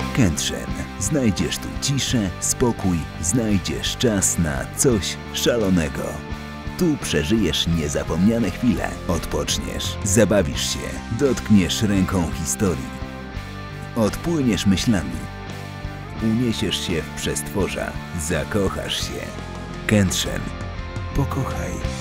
Kętrzyn. Znajdziesz tu ciszę, spokój, znajdziesz czas na coś szalonego. Tu przeżyjesz niezapomniane chwile, odpoczniesz, zabawisz się, dotkniesz ręką historii. Odpłyniesz myślami, uniesiesz się w przestworza, zakochasz się. Kętrzyn. Pokochaj.